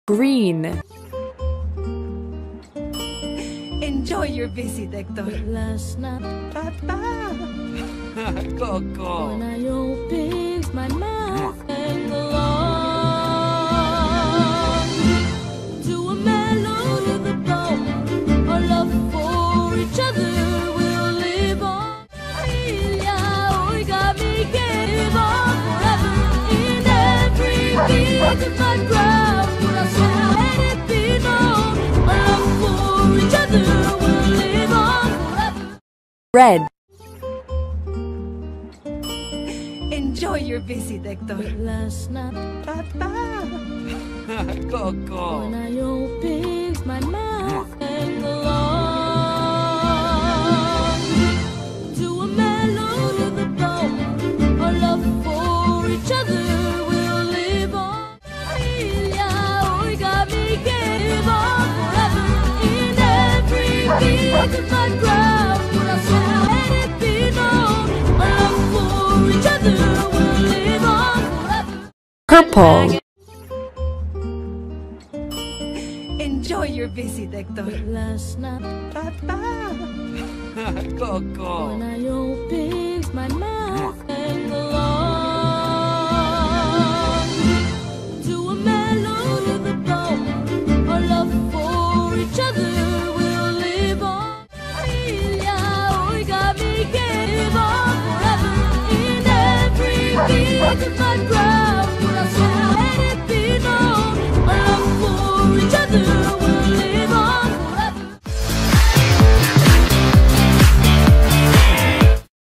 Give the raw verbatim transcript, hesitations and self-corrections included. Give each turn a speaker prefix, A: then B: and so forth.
A: Green.
B: Enjoy your visit, Hector.
C: Last night,
B: Papa.
D: Coco.
C: when I opened my mouth and belong to a melody of the bow, our love for each other will live on. Oiga, me give on forever in every beat of my ground. Let it be known, our love for each other will live on forever.
A: Red.
B: Enjoy your visit, Hector.
C: Last night,
B: Papa.
D: Coco.
C: when I opened my mouth and belong to a melody of the bow, our love for each other will live on. Oiga, me give on forever in every beat of my ground. Let it be known, our love for each other will live on forever.
A: Purple.
B: Enjoy your visit, Hector.
C: Last night,
B: Papa.
D: Coco.
C: when I opened my mouth